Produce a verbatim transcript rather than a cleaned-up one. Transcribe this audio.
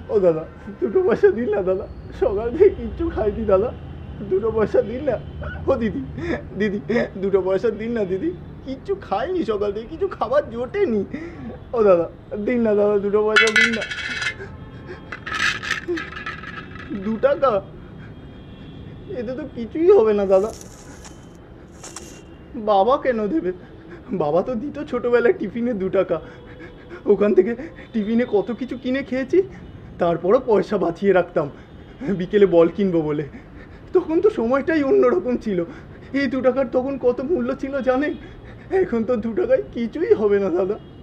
ও দাদা, দুটো পয়সা দিন না দাদা, সকাল থেকে কিচ্ছু খাইনি দাদা, দুটো পয়সা দিন না। ও দিদি, দিদি দুটো পয়সা দিন না দিদি, কিচ্ছু খাইনি সকাল থেকে, কিছু খাবার জোটেনি। ও দাদা দিন না দাদা, দুটো পয়সা দিন না। দু টাকা, এতে তো কিছুই হবে না দাদা। বাবা কেন দেবে? বাবা তো দিত ছোটোবেলায় টিফিনে দু টাকা, ওখান থেকে টিফিনে কত কিছু কিনে খেয়েছি, তারপরও পয়সা বাঁচিয়ে রাখতাম বিকেলে বল কিনবো বলে। তখন তো সময়টাই অন্যরকম ছিল। এই দু টাকার তখন কত মূল্য ছিল জানেন? এখন তো দু টাকায় কিছুই হবে না দাদা।